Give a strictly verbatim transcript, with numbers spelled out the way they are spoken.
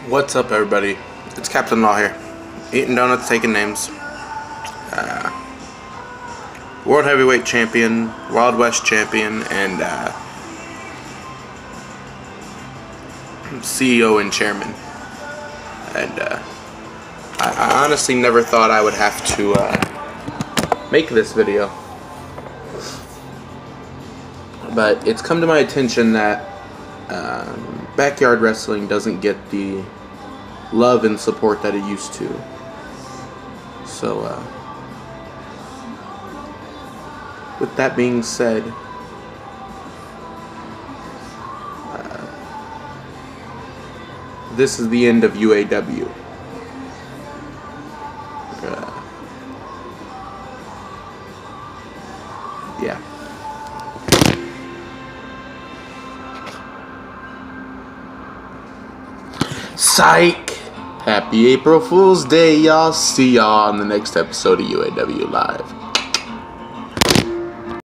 What's up, everybody? It's Captain Law here. Eating donuts, taking names. Uh, World Heavyweight Champion, Wild West Champion, and uh, C E O and Chairman. And uh, I, I honestly never thought I would have to uh, make this video. But it's come to my attention that um, backyard wrestling doesn't get the love and support that it used to. So, uh, with that being said, uh, this is the end of U A W. Uh, yeah. Psych! Happy April Fool's Day, y'all. See y'all on the next episode of U A W Live.